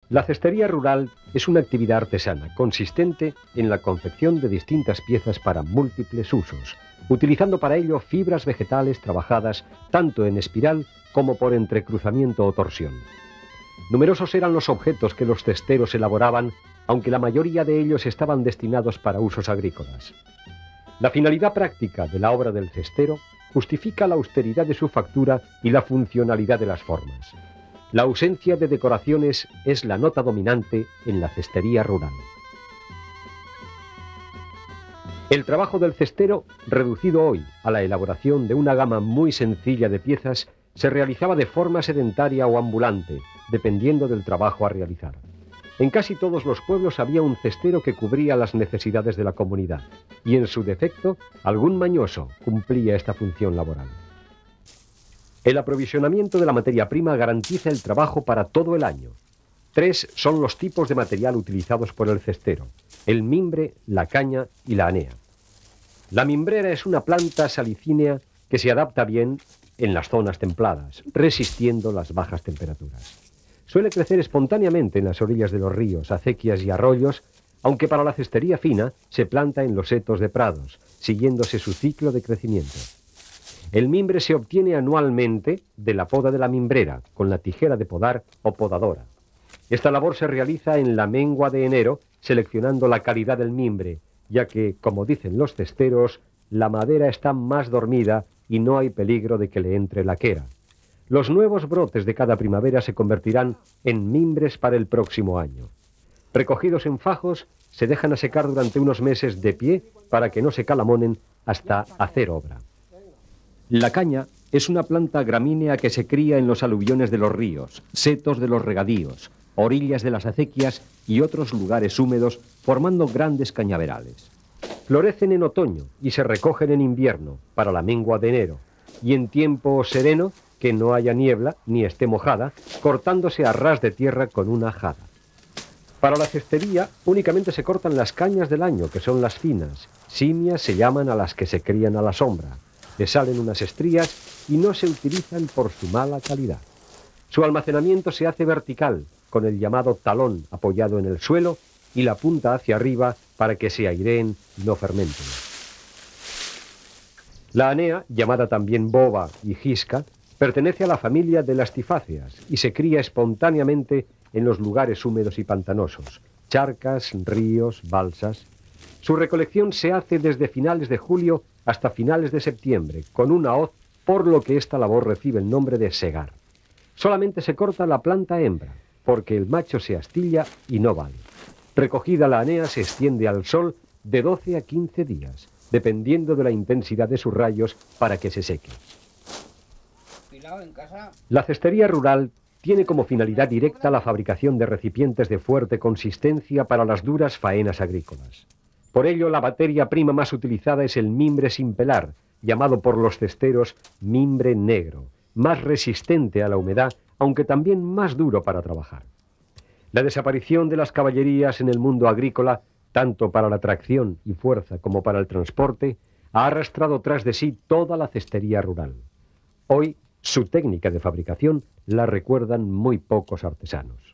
La cestería rural es una actividad artesana consistente en la confección de distintas piezas para múltiples usos, utilizando para ello fibras vegetales trabajadas tanto en espiral como por entrecruzamiento o torsión. Numerosos eran los objetos que los cesteros elaboraban, aunque la mayoría de ellos estaban destinados para usos agrícolas. La finalidad práctica de la obra del cestero justifica la austeridad de su factura y la funcionalidad de las formas. La ausencia de decoraciones es la nota dominante en la cestería rural. El trabajo del cestero, reducido hoy a la elaboración de una gama muy sencilla de piezas, se realizaba de forma sedentaria o ambulante, dependiendo del trabajo a realizar. En casi todos los pueblos había un cestero que cubría las necesidades de la comunidad, y en su defecto, algún mañoso cumplía esta función laboral. El aprovisionamiento de la materia prima garantiza el trabajo para todo el año. 3 son los tipos de material utilizados por el cestero: el mimbre, la caña y la anea. La mimbrera es una planta salicínea que se adapta bien en las zonas templadas, resistiendo las bajas temperaturas. Suele crecer espontáneamente en las orillas de los ríos, acequias y arroyos, aunque para la cestería fina se planta en los setos de prados, siguiéndose su ciclo de crecimiento. El mimbre se obtiene anualmente de la poda de la mimbrera, con la tijera de podar o podadora. Esta labor se realiza en la mengua de enero, seleccionando la calidad del mimbre, ya que, como dicen los cesteros, la madera está más dormida y no hay peligro de que le entre laquera. Los nuevos brotes de cada primavera se convertirán en mimbres para el próximo año. Recogidos en fajos, se dejan a secar durante unos meses de pie para que no se calamonen hasta hacer obra. La caña es una planta gramínea que se cría en los aluviones de los ríos, setos de los regadíos, orillas de las acequias y otros lugares húmedos, formando grandes cañaverales. Florecen en otoño y se recogen en invierno, para la mengua de enero, y en tiempo sereno, que no haya niebla ni esté mojada, cortándose a ras de tierra con una ajada. Para la cestería únicamente se cortan las cañas del año, que son las finas. Simias se llaman a las que se crían a la sombra. Le salen unas estrías y no se utilizan por su mala calidad. Su almacenamiento se hace vertical, con el llamado talón apoyado en el suelo y la punta hacia arriba para que se aireen y no fermenten. La anea, llamada también boba y jisca, pertenece a la familia de las tifáceas y se cría espontáneamente en los lugares húmedos y pantanosos, charcas, ríos, balsas. Su recolección se hace desde finales de julio hasta finales de septiembre, con una hoz, por lo que esta labor recibe el nombre de segar. Solamente se corta la planta hembra, porque el macho se astilla y no vale. Recogida la anea se extiende al sol de 12 a 15 días, dependiendo de la intensidad de sus rayos para que se seque. La cestería rural tiene como finalidad directa la fabricación de recipientes de fuerte consistencia para las duras faenas agrícolas. Por ello, la materia prima más utilizada es el mimbre sin pelar, llamado por los cesteros mimbre negro, más resistente a la humedad, aunque también más duro para trabajar. La desaparición de las caballerías en el mundo agrícola, tanto para la tracción y fuerza como para el transporte, ha arrastrado tras de sí toda la cestería rural. Hoy, su técnica de fabricación la recuerdan muy pocos artesanos.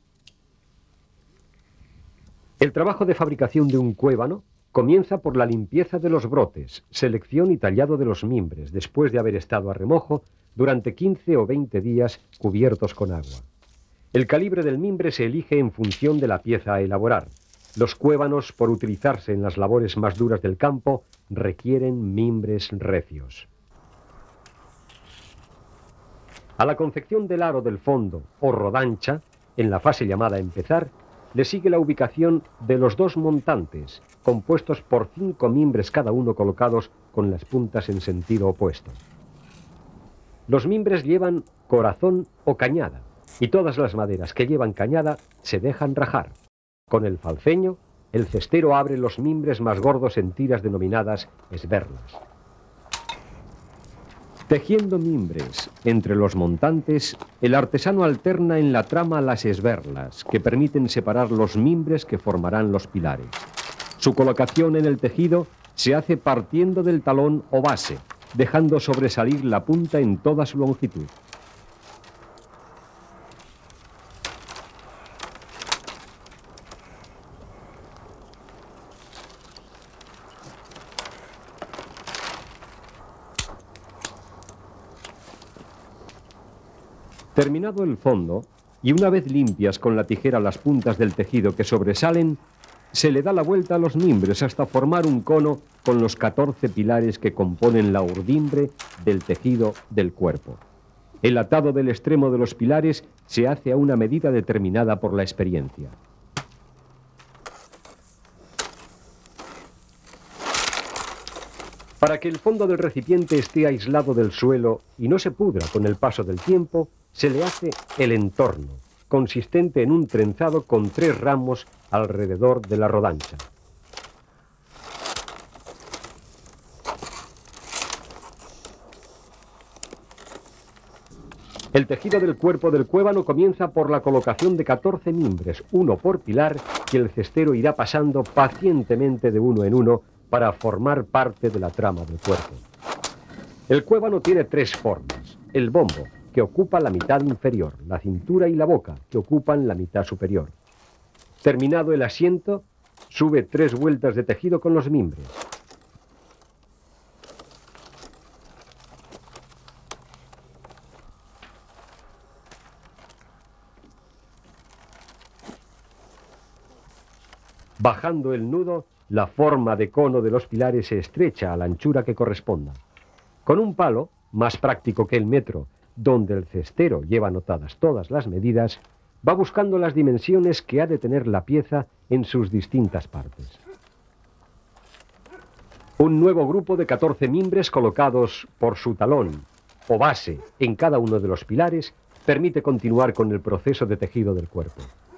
El trabajo de fabricación de un cuébano comienza por la limpieza de los brotes, selección y tallado de los mimbres, después de haber estado a remojo durante 15 o 20 días cubiertos con agua. El calibre del mimbre se elige en función de la pieza a elaborar. Los cuévanos, por utilizarse en las labores más duras del campo, requieren mimbres recios. A la confección del aro del fondo o rodancha, en la fase llamada empezar, le sigue la ubicación de los 2 montantes, compuestos por 5 mimbres cada uno colocados con las puntas en sentido opuesto. Los mimbres llevan corazón o cañada, y todas las maderas que llevan cañada se dejan rajar. Con el falceño, el cestero abre los mimbres más gordos en tiras denominadas esberlas. Tejiendo mimbres entre los montantes, el artesano alterna en la trama las esberlas, que permiten separar los mimbres que formarán los pilares. Su colocación en el tejido se hace partiendo del talón o base, dejando sobresalir la punta en toda su longitud. Terminado el fondo, y una vez limpias con la tijera las puntas del tejido que sobresalen, se le da la vuelta a los mimbres hasta formar un cono con los 14 pilares que componen la urdimbre del tejido del cuerpo. El atado del extremo de los pilares se hace a una medida determinada por la experiencia. Para que el fondo del recipiente esté aislado del suelo y no se pudra con el paso del tiempo, se le hace el entorno, consistente en un trenzado con 3 ramos alrededor de la rodancha. El tejido del cuerpo del cuébano comienza por la colocación de 14 mimbres, uno por pilar, que el cestero irá pasando pacientemente de uno en uno para formar parte de la trama del cuerpo. El cuébano tiene 3 formas: el bombo, que ocupa la mitad inferior, la cintura y la boca, que ocupan la mitad superior. Terminado el asiento, sube 3 vueltas de tejido con los mimbres. Bajando el nudo, la forma de cono de los pilares se estrecha a la anchura que corresponda. Con un palo, más práctico que el metro, donde el cestero lleva anotadas todas las medidas, va buscando las dimensiones que ha de tener la pieza en sus distintas partes. Un nuevo grupo de 14 mimbres colocados por su talón o base en cada uno de los pilares permite continuar con el proceso de tejido del cuerpo.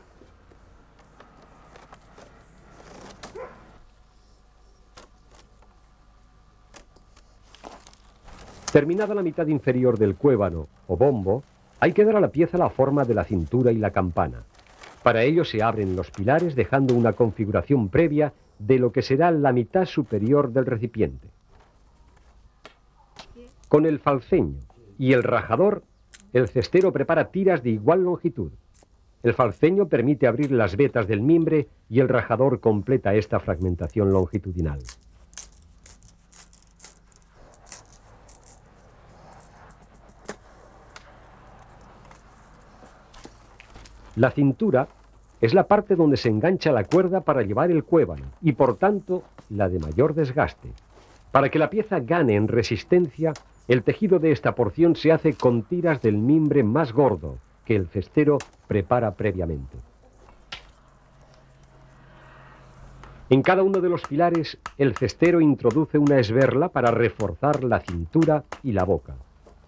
Terminada la mitad inferior del cuébano o bombo, hay que dar a la pieza la forma de la cintura y la campana. Para ello se abren los pilares dejando una configuración previa de lo que será la mitad superior del recipiente. Con el falceño y el rajador, el cestero prepara tiras de igual longitud. El falceño permite abrir las vetas del mimbre y el rajador completa esta fragmentación longitudinal. La cintura es la parte donde se engancha la cuerda para llevar el cuébano y, por tanto, la de mayor desgaste. Para que la pieza gane en resistencia, el tejido de esta porción se hace con tiras del mimbre más gordo que el cestero prepara previamente. En cada uno de los pilares, el cestero introduce una esberla para reforzar la cintura y la boca.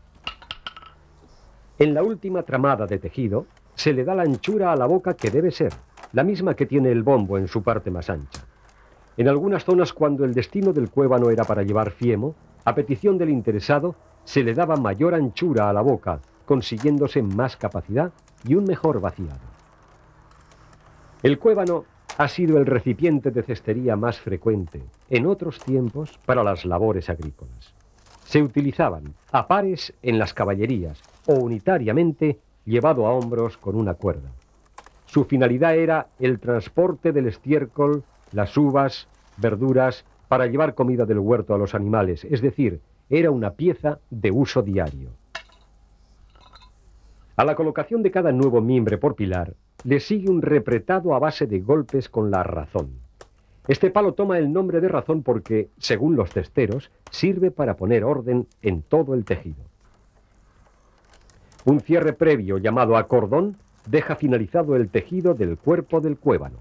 En la última tramada de tejido, se le da la anchura a la boca que debe ser, la misma que tiene el bombo en su parte más ancha. En algunas zonas, cuando el destino del cuébano era para llevar fiemo, a petición del interesado, se le daba mayor anchura a la boca, consiguiéndose más capacidad y un mejor vaciado. El cuébano ha sido el recipiente de cestería más frecuente, en otros tiempos, para las labores agrícolas. Se utilizaban a pares en las caballerías o unitariamente llevado a hombros con una cuerda. Su finalidad era el transporte del estiércol, las uvas, verduras, para llevar comida del huerto a los animales, es decir, era una pieza de uso diario. A la colocación de cada nuevo mimbre por pilar, le sigue un repretado a base de golpes con la razón. Este palo toma el nombre de razón porque, según los cesteros, sirve para poner orden en todo el tejido. Un cierre previo llamado acordón deja finalizado el tejido del cuerpo del cuébano.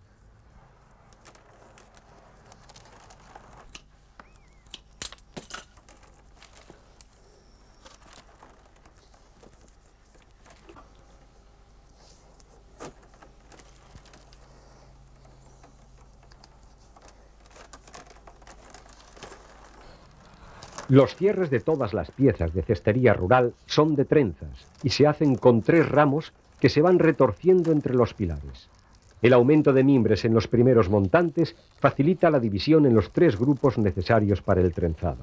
Los cierres de todas las piezas de cestería rural son de trenzas y se hacen con 3 ramos que se van retorciendo entre los pilares. El aumento de mimbres en los primeros montantes facilita la división en los 3 grupos necesarios para el trenzado.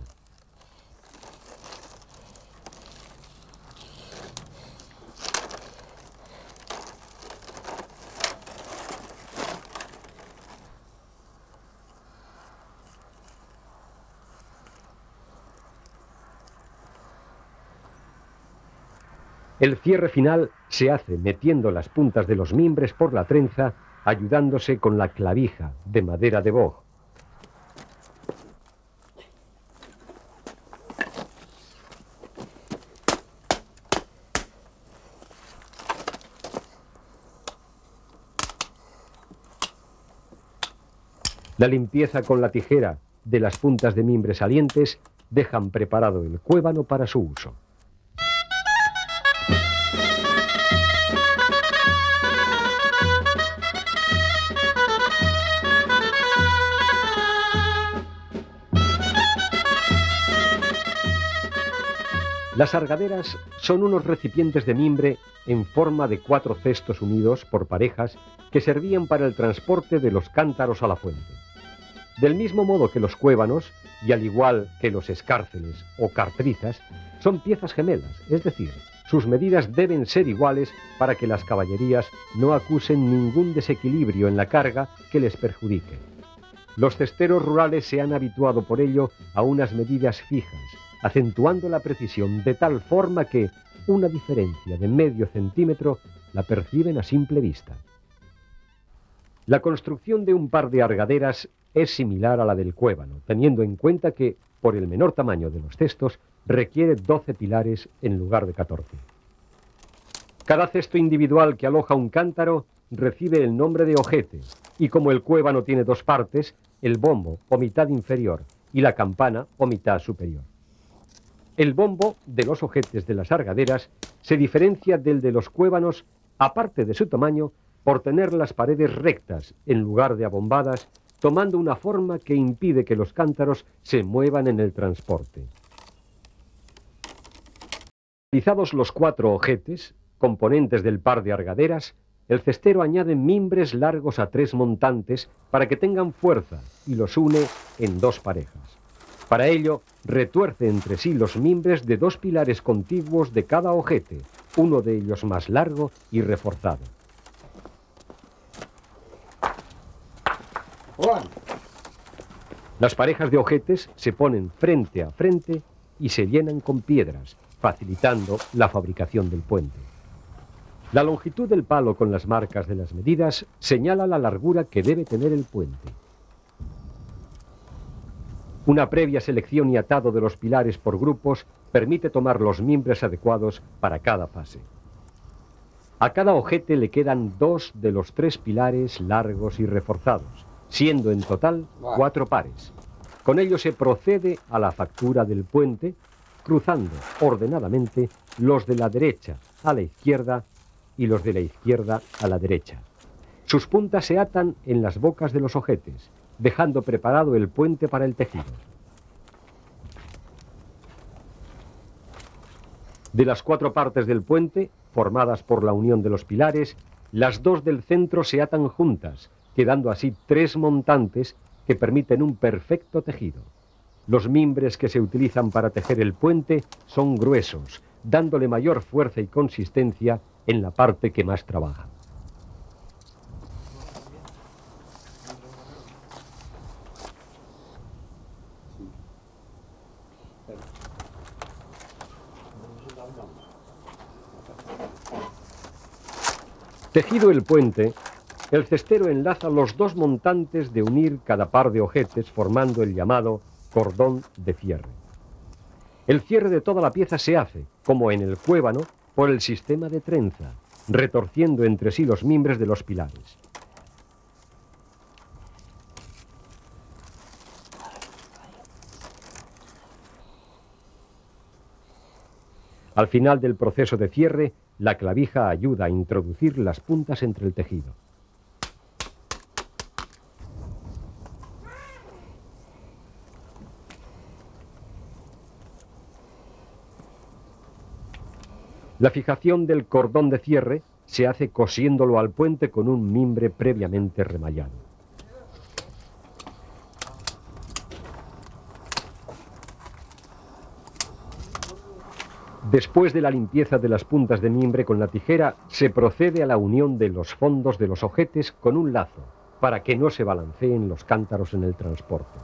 El cierre final se hace metiendo las puntas de los mimbres por la trenza, ayudándose con la clavija de madera de boj. La limpieza con la tijera de las puntas de mimbre salientes dejan preparado el cuébano para su uso. Las argaderas son unos recipientes de mimbre en forma de 4 cestos unidos por parejas que servían para el transporte de los cántaros a la fuente. Del mismo modo que los cuévanos, y al igual que los escárceles o cartrizas, son piezas gemelas, es decir, sus medidas deben ser iguales para que las caballerías no acusen ningún desequilibrio en la carga que les perjudique. Los cesteros rurales se han habituado por ello a unas medidas fijas, acentuando la precisión de tal forma que una diferencia de medio centímetro la perciben a simple vista. La construcción de un par de argaderas es similar a la del cuébano, teniendo en cuenta que, por el menor tamaño de los cestos, requiere 12 pilares en lugar de 14. Cada cesto individual que aloja un cántaro recibe el nombre de ojete, y como el cuébano tiene 2 partes, el bombo o mitad inferior y la campana o mitad superior. El bombo de los ojetes de las argaderas se diferencia del de los cuévanos, aparte de su tamaño, por tener las paredes rectas en lugar de abombadas, tomando una forma que impide que los cántaros se muevan en el transporte. Realizados los 4 ojetes, componentes del par de argaderas, el cestero añade mimbres largos a 3 montantes para que tengan fuerza y los une en 2 parejas. Para ello, retuerce entre sí los mimbres de 2 pilares contiguos de cada ojete, uno de ellos más largo y reforzado. Las parejas de ojetes se ponen frente a frente y se llenan con piedras, facilitando la fabricación del puente. La longitud del palo con las marcas de las medidas señala la largura que debe tener el puente. Una previa selección y atado de los pilares por grupos permite tomar los mimbres adecuados para cada fase. A cada ojete le quedan 2 de los 3 pilares largos y reforzados, siendo en total 4 pares. Con ello se procede a la factura del puente, cruzando ordenadamente los de la derecha a la izquierda y los de la izquierda a la derecha. Sus puntas se atan en las bocas de los ojetes, dejando preparado el puente para el tejido. De las 4 partes del puente, formadas por la unión de los pilares, las 2 del centro se atan juntas, quedando así 3 montantes que permiten un perfecto tejido. Los mimbres que se utilizan para tejer el puente son gruesos, dándole mayor fuerza y consistencia en la parte que más trabaja. Tejido el puente, el cestero enlaza los 2 montantes de unir cada par de ojetes formando el llamado cordón de cierre. El cierre de toda la pieza se hace, como en el cuébano, por el sistema de trenza, retorciendo entre sí los mimbres de los pilares. Al final del proceso de cierre, la clavija ayuda a introducir las puntas entre el tejido. La fijación del cordón de cierre se hace cosiéndolo al puente con un mimbre previamente remallado. Después de la limpieza de las puntas de mimbre con la tijera, se procede a la unión de los fondos de los ojetes con un lazo, para que no se balanceen los cántaros en el transporte.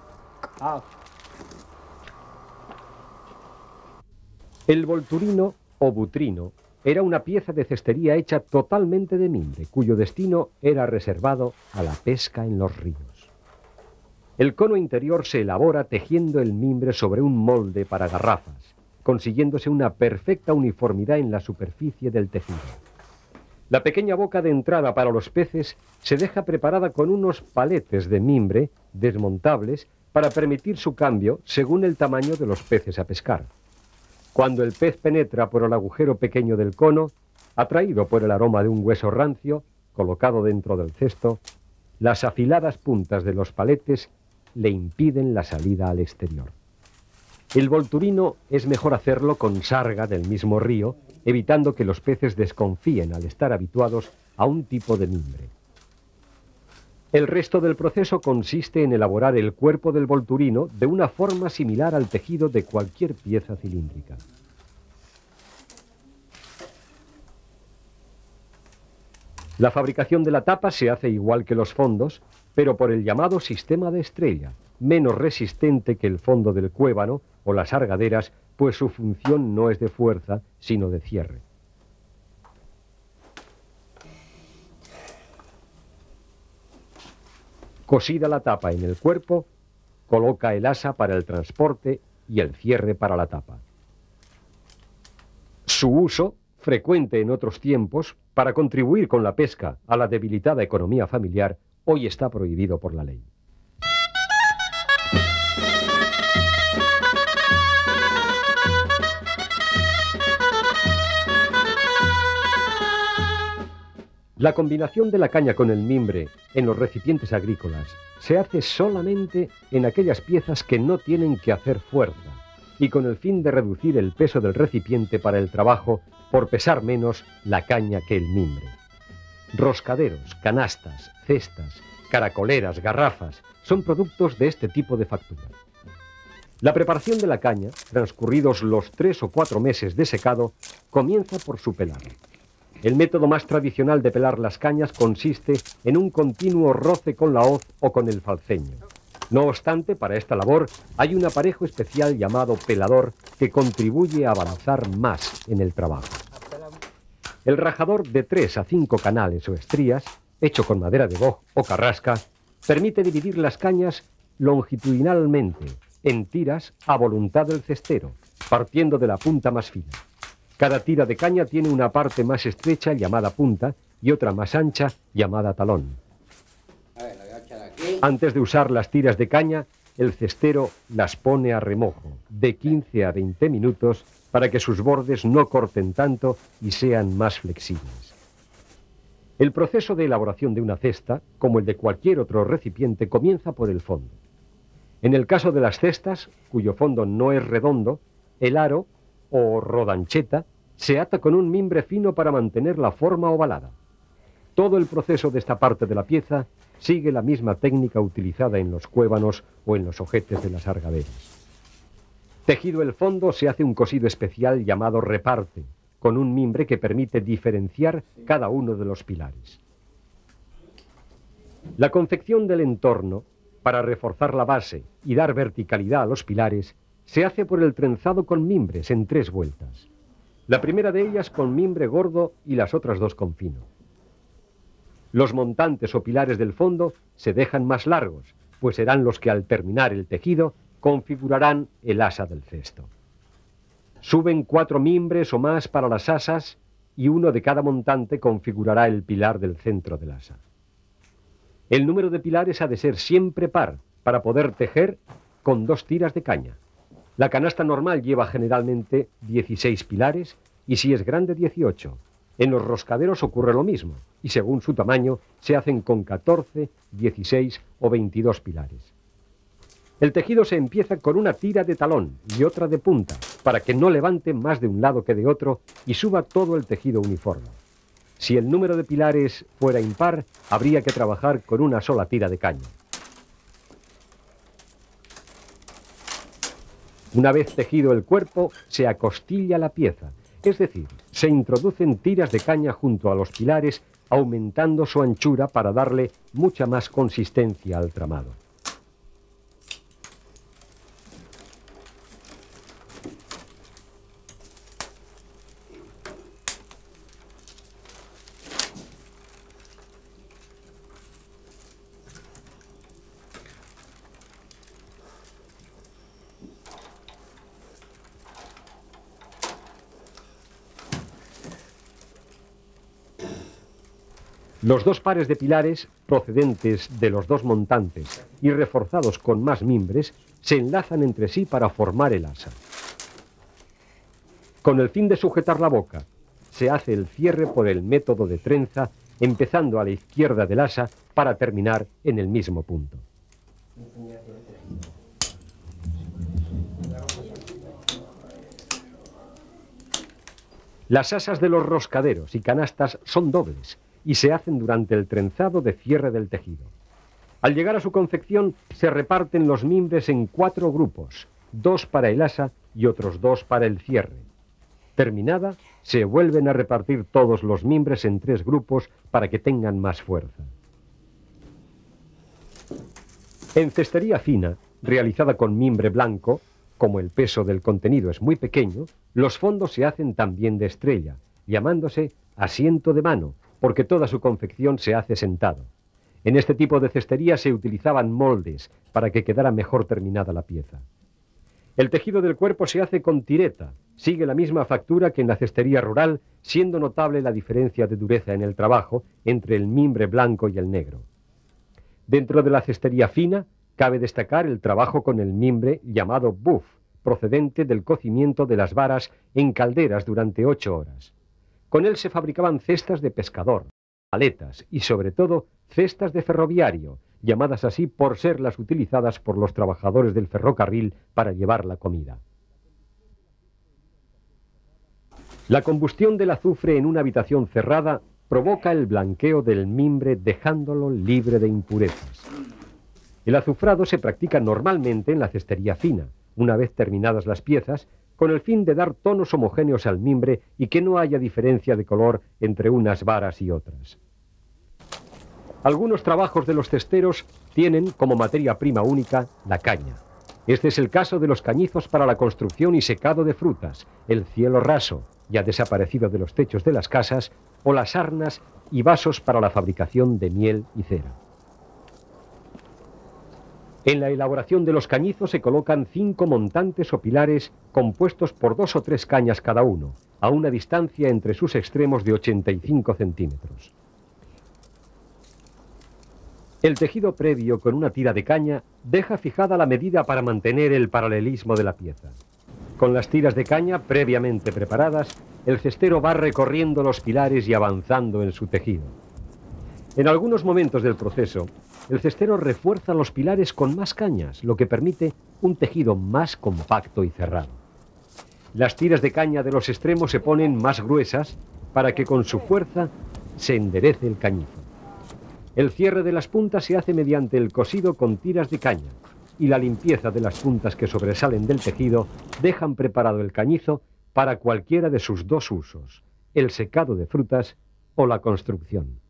El volturino o butrino era una pieza de cestería hecha totalmente de mimbre, cuyo destino era reservado a la pesca en los ríos. El cono interior se elabora tejiendo el mimbre sobre un molde para garrafas, consiguiéndose una perfecta uniformidad en la superficie del tejido. La pequeña boca de entrada para los peces se deja preparada con unos paletes de mimbre desmontables para permitir su cambio según el tamaño de los peces a pescar. Cuando el pez penetra por el agujero pequeño del cono, atraído por el aroma de un hueso rancio, colocado dentro del cesto, las afiladas puntas de los paletes le impiden la salida al exterior. El volturino es mejor hacerlo con sarga del mismo río, evitando que los peces desconfíen al estar habituados a un tipo de mimbre. El resto del proceso consiste en elaborar el cuerpo del volturino de una forma similar al tejido de cualquier pieza cilíndrica. La fabricación de la tapa se hace igual que los fondos, pero por el llamado sistema de estrella, menos resistente que el fondo del cuébano o las argaderas, pues su función no es de fuerza, sino de cierre. Cosida la tapa en el cuerpo, coloca el asa para el transporte y el cierre para la tapa. Su uso, frecuente en otros tiempos, para contribuir con la pesca a la debilitada economía familiar, hoy está prohibido por la ley. La combinación de la caña con el mimbre en los recipientes agrícolas se hace solamente en aquellas piezas que no tienen que hacer fuerza y con el fin de reducir el peso del recipiente para el trabajo por pesar menos la caña que el mimbre. Roscaderos, canastas, cestas, caracoleras, garrafas son productos de este tipo de factura. La preparación de la caña, transcurridos los 3 o 4 meses de secado, comienza por su pelado. El método más tradicional de pelar las cañas consiste en un continuo roce con la hoz o con el falceño. No obstante, para esta labor hay un aparejo especial llamado pelador que contribuye a avanzar más en el trabajo. El rajador de 3 a 5 canales o estrías, hecho con madera de boj o carrasca, permite dividir las cañas longitudinalmente en tiras a voluntad del cestero, partiendo de la punta más fina. Cada tira de caña tiene una parte más estrecha llamada punta y otra más ancha llamada talón. Antes de usar las tiras de caña, el cestero las pone a remojo de 15 a 20 minutos para que sus bordes no corten tanto y sean más flexibles. El proceso de elaboración de una cesta, como el de cualquier otro recipiente, comienza por el fondo. En el caso de las cestas, cuyo fondo no es redondo, el aro o rodancheta se ata con un mimbre fino para mantener la forma ovalada. Todo el proceso de esta parte de la pieza sigue la misma técnica utilizada en los cuévanos o en los ojetes de las argaderas. Tejido el fondo, se hace un cosido especial llamado reparte, con un mimbre que permite diferenciar cada uno de los pilares. La confección del entorno, para reforzar la base y dar verticalidad a los pilares, se hace por el trenzado con mimbres en 3 vueltas. La primera de ellas con mimbre gordo y las otras 2 con fino. Los montantes o pilares del fondo se dejan más largos, pues serán los que al terminar el tejido configurarán el asa del cesto. Suben 4 mimbres o más para las asas y uno de cada montante configurará el pilar del centro del asa. El número de pilares ha de ser siempre par para poder tejer con 2 tiras de caña. La canasta normal lleva generalmente 16 pilares y si es grande 18. En los roscaderos ocurre lo mismo y según su tamaño se hacen con 14, 16 o 22 pilares. El tejido se empieza con una tira de talón y otra de punta para que no levante más de un lado que de otro y suba todo el tejido uniforme. Si el número de pilares fuera impar, habría que trabajar con una sola tira de caña. Una vez tejido el cuerpo, se acostilla la pieza, es decir, se introducen tiras de caña junto a los pilares, aumentando su anchura para darle mucha más consistencia al tramado. Los dos pares de pilares, procedentes de los dos montantes y reforzados con más mimbres, se enlazan entre sí para formar el asa. Con el fin de sujetar la boca, se hace el cierre por el método de trenza, empezando a la izquierda del asa para terminar en el mismo punto. Las asas de los roscaderos y canastas son dobles y se hacen durante el trenzado de cierre del tejido. Al llegar a su confección, se reparten los mimbres en 4 grupos, 2 para el asa y otros 2 para el cierre. Terminada, se vuelven a repartir todos los mimbres en 3 grupos para que tengan más fuerza. En cestería fina, realizada con mimbre blanco, como el peso del contenido es muy pequeño, los fondos se hacen también de estrella, llamándose asiento de mano, porque toda su confección se hace sentado. En este tipo de cestería se utilizaban moldes para que quedara mejor terminada la pieza. El tejido del cuerpo se hace con tireta, sigue la misma factura que en la cestería rural, siendo notable la diferencia de dureza en el trabajo entre el mimbre blanco y el negro. Dentro de la cestería fina, cabe destacar el trabajo con el mimbre llamado buff, procedente del cocimiento de las varas en calderas durante 8 horas. Con él se fabricaban cestas de pescador, maletas y sobre todo cestas de ferroviario, llamadas así por ser las utilizadas por los trabajadores del ferrocarril para llevar la comida. La combustión del azufre en una habitación cerrada provoca el blanqueo del mimbre dejándolo libre de impurezas. El azufrado se practica normalmente en la cestería fina, una vez terminadas las piezas, con el fin de dar tonos homogéneos al mimbre y que no haya diferencia de color entre unas varas y otras. Algunos trabajos de los cesteros tienen como materia prima única la caña. Este es el caso de los cañizos para la construcción y secado de frutas, el cielo raso, ya desaparecido de los techos de las casas, o las sarnas y vasos para la fabricación de miel y cera. En la elaboración de los cañizos se colocan 5 montantes o pilares compuestos por 2 o 3 cañas cada uno, a una distancia entre sus extremos de 85 centímetros. El tejido previo con una tira de caña deja fijada la medida para mantener el paralelismo de la pieza. Con las tiras de caña previamente preparadas, el cestero va recorriendo los pilares y avanzando en su tejido. En algunos momentos del proceso, el cestero refuerza los pilares con más cañas, lo que permite un tejido más compacto y cerrado. Las tiras de caña de los extremos se ponen más gruesas para que con su fuerza se enderece el cañizo. El cierre de las puntas se hace mediante el cosido con tiras de caña y la limpieza de las puntas que sobresalen del tejido dejan preparado el cañizo para cualquiera de sus 2 usos, el secado de frutas o la construcción.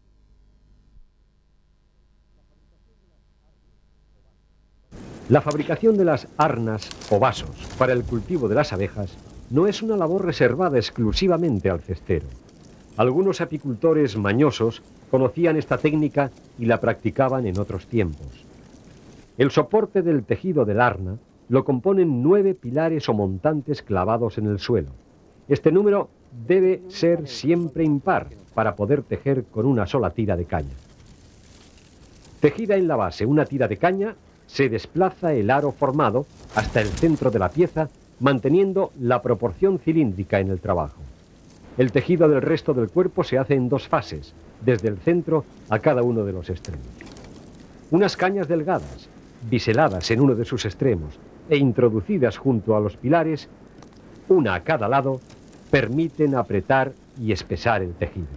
La fabricación de las arnas o vasos para el cultivo de las abejas no es una labor reservada exclusivamente al cestero. Algunos apicultores mañosos conocían esta técnica y la practicaban en otros tiempos. El soporte del tejido del arna lo componen 9 pilares o montantes clavados en el suelo. Este número debe ser siempre impar para poder tejer con una sola tira de caña. Tejida en la base una tira de caña, se desplaza el aro formado hasta el centro de la pieza, manteniendo la proporción cilíndrica en el trabajo. El tejido del resto del cuerpo se hace en 2 fases, desde el centro a cada uno de los extremos. Unas cañas delgadas, biseladas en uno de sus extremos e introducidas junto a los pilares, una a cada lado, permiten apretar y espesar el tejido.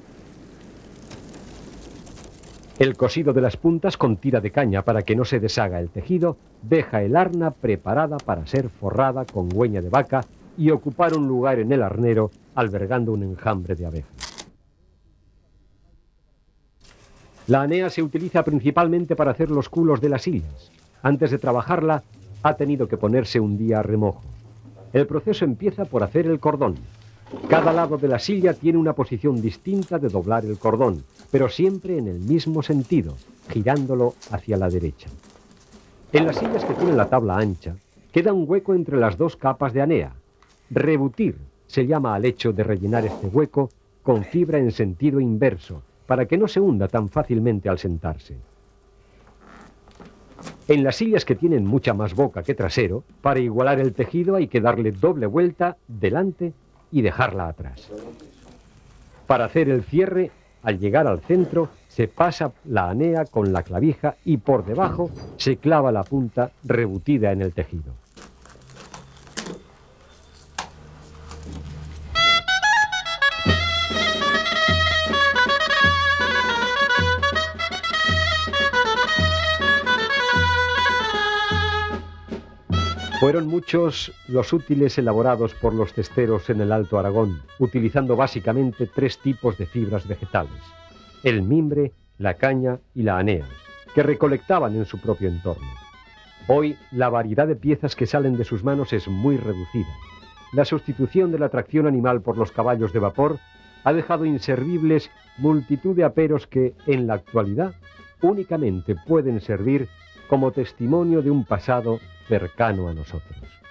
El cosido de las puntas con tira de caña para que no se deshaga el tejido deja el arna preparada para ser forrada con hueña de vaca y ocupar un lugar en el arnero albergando un enjambre de abejas. La anea se utiliza principalmente para hacer los culos de las sillas. Antes de trabajarla ha tenido que ponerse un día a remojo. El proceso empieza por hacer el cordón. Cada lado de la silla tiene una posición distinta de doblar el cordón, pero siempre en el mismo sentido, girándolo hacia la derecha. En las sillas que tienen la tabla ancha, queda un hueco entre las 2 capas de anea. Rebutir se llama al hecho de rellenar este hueco con fibra en sentido inverso, para que no se hunda tan fácilmente al sentarse. En las sillas que tienen mucha más boca que trasero, para igualar el tejido hay que darle doble vuelta delante y dejarla atrás. Para hacer el cierre, al llegar al centro, se pasa la anea con la clavija y por debajo se clava la punta rebutida en el tejido. Fueron muchos los útiles elaborados por los cesteros en el Alto Aragón, utilizando básicamente 3 tipos de fibras vegetales: el mimbre, la caña y la anea, que recolectaban en su propio entorno. Hoy, la variedad de piezas que salen de sus manos es muy reducida. La sustitución de la tracción animal por los caballos de vapor ha dejado inservibles multitud de aperos que, en la actualidad, únicamente pueden servir como testimonio de un pasado cercano a nosotros.